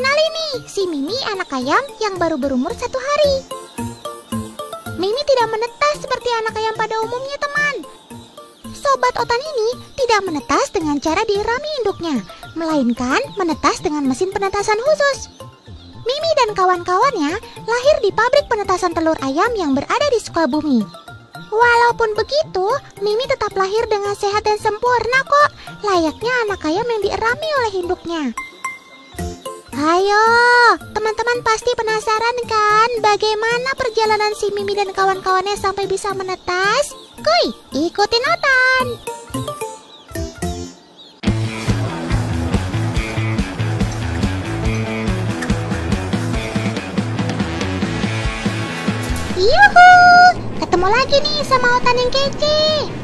Kenali nih, si Mimi anak ayam yang baru berumur 1 hari. Mimi tidak menetas seperti anak ayam pada umumnya, teman. Sobat Otan ini tidak menetas dengan cara dierami induknya, melainkan menetas dengan mesin penetasan khusus. Mimi dan kawan-kawannya lahir di pabrik penetasan telur ayam yang berada di Sukabumi. Walaupun begitu, Mimi tetap lahir dengan sehat dan sempurna kok, layaknya anak ayam yang dierami oleh induknya. Ayo, teman-teman pasti penasaran kan bagaimana perjalanan si Mimi dan kawan-kawannya sampai bisa menetas? Kuy, ikutin Otan! Yuhu, ketemu lagi nih sama Otan yang kece.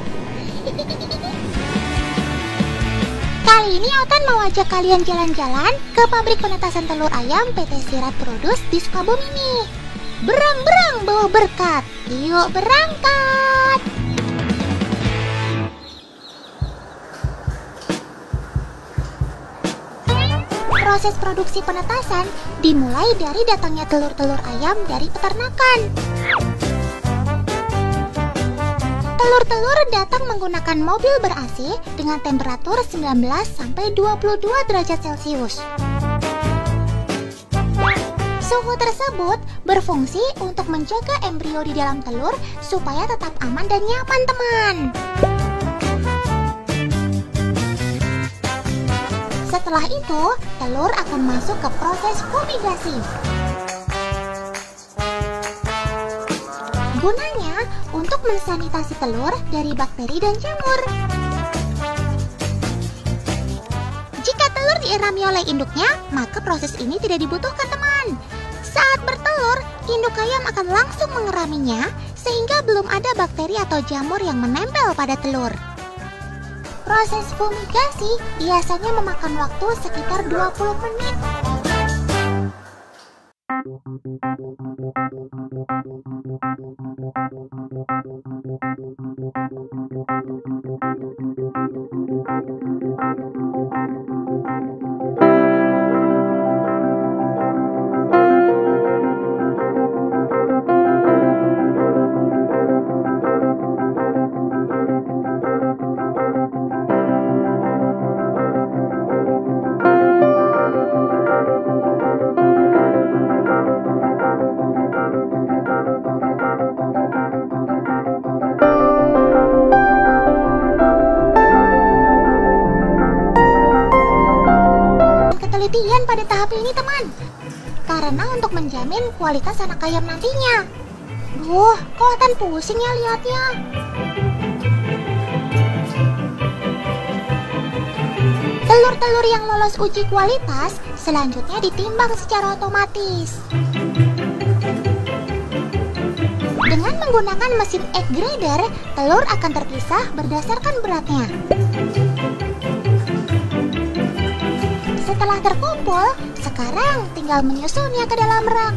Kali ini Otan mau ajak kalian jalan-jalan ke pabrik penetasan telur ayam PT Sirat Produce di Sukabumi nih. Berang-berang bawa berkat, yuk berangkat! Proses produksi penetasan dimulai dari datangnya telur-telur ayam dari peternakan. Telur-telur datang menggunakan mobil ber-AC dengan temperatur 19-22 derajat Celcius. Suhu tersebut berfungsi untuk menjaga embrio di dalam telur supaya tetap aman dan nyaman, teman. Setelah itu, telur akan masuk ke proses fumigasi. Gunanya untuk mensanitasi telur dari bakteri dan jamur. Jika telur dierami oleh induknya, maka proses ini tidak dibutuhkan, teman. Saat bertelur, induk ayam akan langsung mengeraminya sehingga belum ada bakteri atau jamur yang menempel pada telur. Proses fumigasi biasanya memakan waktu sekitar 20 menit. Penelitian pada tahap ini, teman, karena untuk menjamin kualitas anak ayam nantinya. Duh, kok Otan pusing ya lihatnya. Telur-telur yang lolos uji kualitas selanjutnya ditimbang secara otomatis. Dengan menggunakan mesin egg grader, telur akan terpisah berdasarkan beratnya. Setelah terkumpul, sekarang tinggal menyusunnya ke dalam rak.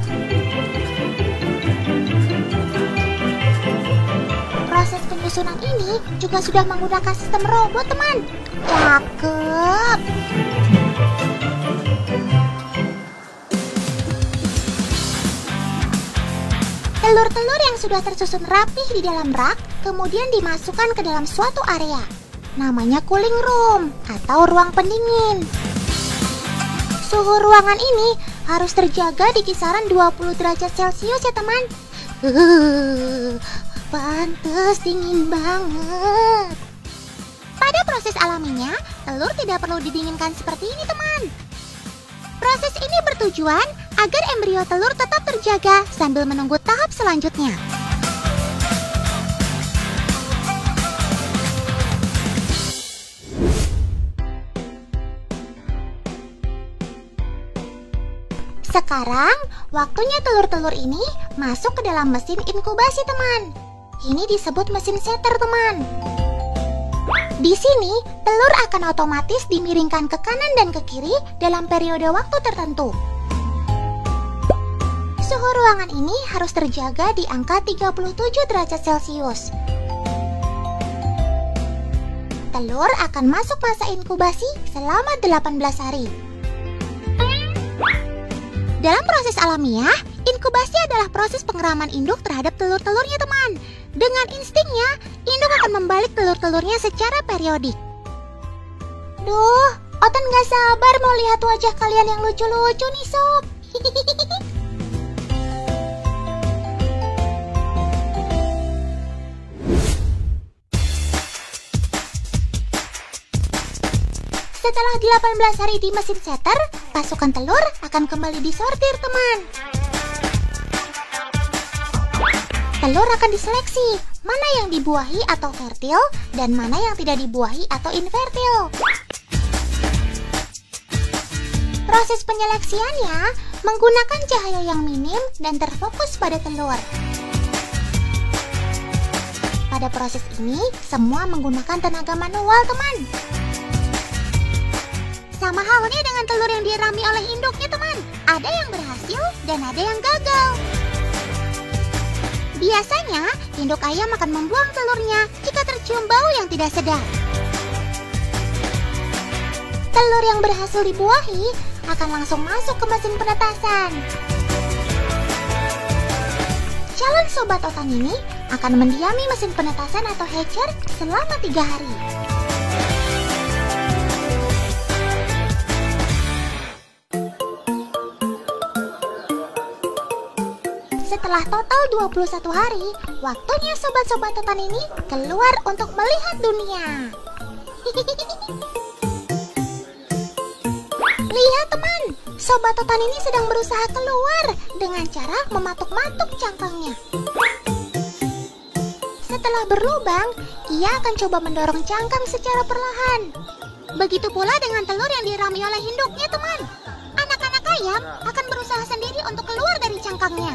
Proses penyusunan ini juga sudah menggunakan sistem robot, teman. Cakep! Telur-telur yang sudah tersusun rapih di dalam rak kemudian dimasukkan ke dalam suatu area. Namanya cooling room atau ruang pendingin. Suhu ruangan ini harus terjaga di kisaran 20 derajat Celcius ya, teman. Pantes dingin banget. Pada proses alaminya, telur tidak perlu didinginkan seperti ini, teman. Proses ini bertujuan agar embrio telur tetap terjaga sambil menunggu tahap selanjutnya. Sekarang, waktunya telur-telur ini masuk ke dalam mesin inkubasi, teman. Ini disebut mesin setter, teman. Di sini, telur akan otomatis dimiringkan ke kanan dan ke kiri dalam periode waktu tertentu. Suhu ruangan ini harus terjaga di angka 37 derajat Celcius. Telur akan masuk masa inkubasi selama 18 hari. Dalam proses alamiah, inkubasi adalah proses pengeraman induk terhadap telur-telurnya, teman. Dengan instingnya, induk akan membalik telur-telurnya secara periodik. Duh, Otan gak sabar mau lihat wajah kalian yang lucu-lucu nih, Sob. Setelah 18 hari di mesin setter, pasukan telur akan kembali disortir, teman. Telur akan diseleksi, mana yang dibuahi atau fertil dan mana yang tidak dibuahi atau infertil. Proses penyeleksiannya menggunakan cahaya yang minim dan terfokus pada telur. Pada proses ini, semua menggunakan tenaga manual, teman. Sama halnya dengan telur yang dirami oleh induknya, teman. Ada yang berhasil dan ada yang gagal. Biasanya, induk ayam akan membuang telurnya jika tercium bau yang tidak sedap. Telur yang berhasil dibuahi akan langsung masuk ke mesin penetasan. Calon sobat Otan ini akan mendiami mesin penetasan atau hatcher selama 3 hari. Setelah total 21 hari, waktunya sobat-sobat Otan ini keluar untuk melihat dunia. Lihat, teman, sobat Otan ini sedang berusaha keluar dengan cara mematuk-matuk cangkangnya. Setelah berlubang, ia akan coba mendorong cangkang secara perlahan. Begitu pula dengan telur yang dirami oleh induknya, teman. Anak-anak ayam akan berusaha sendiri untuk keluar dari cangkangnya.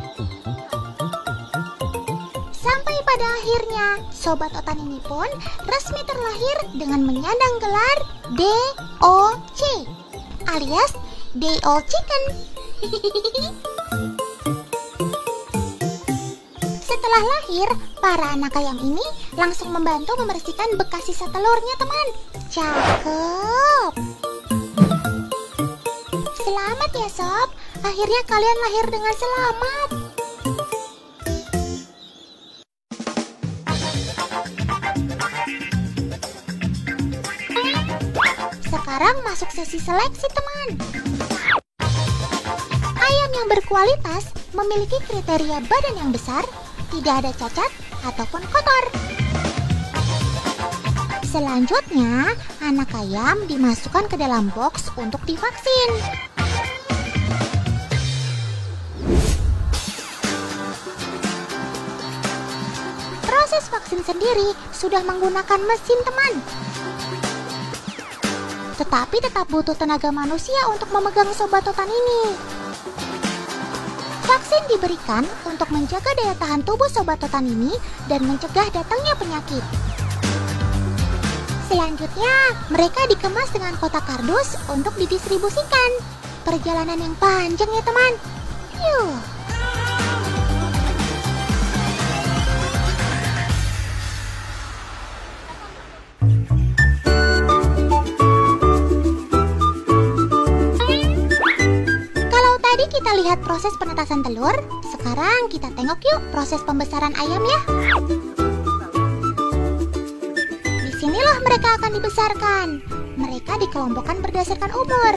Sampai pada akhirnya, sobat Otan ini pun resmi terlahir dengan menyandang gelar DOC, alias Day Old Chicken. Setelah lahir, para anak ayam ini langsung membantu membersihkan bekas sisa telurnya, teman. Cakep. Selamat ya, Sob. Akhirnya kalian lahir dengan selamat. Sekarang masuk sesi seleksi, teman. Ayam yang berkualitas memiliki kriteria badan yang besar, tidak ada cacat ataupun kotor. Selanjutnya, anak ayam dimasukkan ke dalam box untuk divaksin. Proses vaksin sendiri sudah menggunakan mesin, teman. Tetapi tetap butuh tenaga manusia untuk memegang sobat Otan ini. Vaksin diberikan untuk menjaga daya tahan tubuh sobat Otan ini dan mencegah datangnya penyakit. Selanjutnya, mereka dikemas dengan kotak kardus untuk didistribusikan. Perjalanan yang panjang ya, teman. Yuh. Kita lihat proses penetasan telur. Sekarang kita tengok yuk proses pembesaran ayam ya. Disinilah mereka akan dibesarkan. Mereka dikelompokkan berdasarkan umur.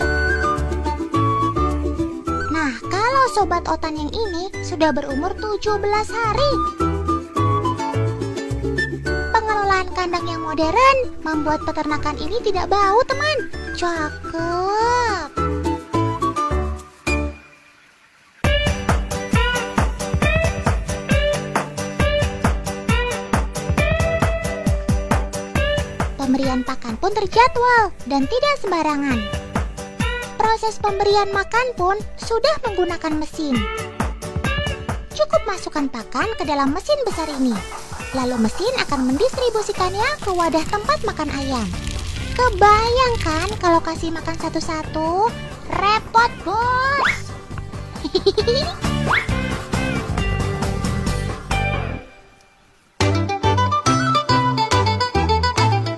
Nah, kalau sobat Otan yang ini sudah berumur 17 hari. Pengelolaan kandang yang modern membuat peternakan ini tidak bau, teman. Cakep. Pemberian pakan pun terjadwal dan tidak sembarangan. Proses pemberian makan pun sudah menggunakan mesin. Cukup masukkan pakan ke dalam mesin besar ini. Lalu mesin akan mendistribusikannya ke wadah tempat makan ayam. Kebayangkan kalau kasih makan satu-satu? Repot, bos.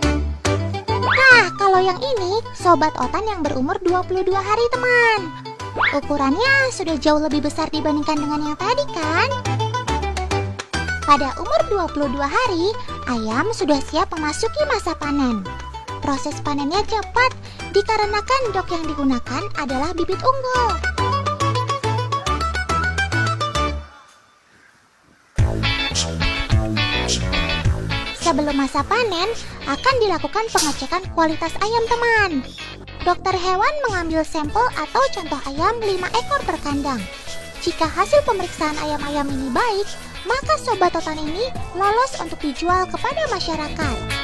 Yang ini, sobat Otan yang berumur 22 hari, teman. Ukurannya sudah jauh lebih besar dibandingkan dengan yang tadi kan? Pada umur 22 hari, ayam sudah siap memasuki masa panen. Proses panennya cepat dikarenakan dok yang digunakan adalah bibit unggul. Sebelum masa panen, akan dilakukan pengecekan kualitas ayam teman. Dokter hewan mengambil sampel atau contoh ayam 5 ekor per kandang. Jika hasil pemeriksaan ayam-ayam ini baik, maka Sobat Otan ini lolos untuk dijual kepada masyarakat.